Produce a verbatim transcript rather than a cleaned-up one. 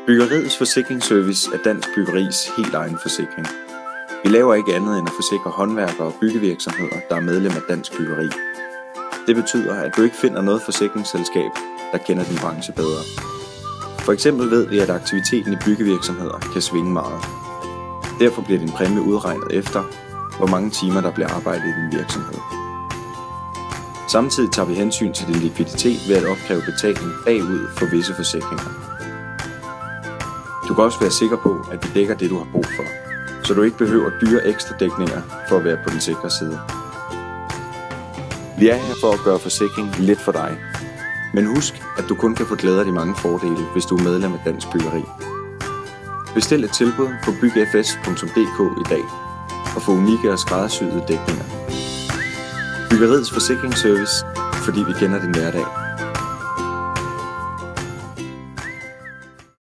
Byggeriets Forsikringsservice er Dansk Byggeris helt egen forsikring. Vi laver ikke andet end at forsikre håndværkere og byggevirksomheder, der er medlem af Dansk Byggeri. Det betyder, at du ikke finder noget forsikringsselskab, der kender din branche bedre. For eksempel ved vi, at aktiviteten i byggevirksomheder kan svinge meget. Derfor bliver din præmie udregnet efter, hvor mange timer der bliver arbejdet i din virksomhed. Samtidig tager vi hensyn til din likviditet ved at opkræve betaling bagud for visse forsikringer. Du kan også være sikker på, at vi dækker det, du har brug for, så du ikke behøver dyre ekstra dækninger for at være på den sikre side. Vi er her for at gøre forsikring let for dig. Men husk, at du kun kan få glæde af de mange fordele, hvis du er medlem af Dansk Byggeri. Bestil et tilbud på byg f s punktum d k i dag og få unikke og skræddersyede dækninger. Byggeriets Forsikringsservice, fordi vi kender din hverdag.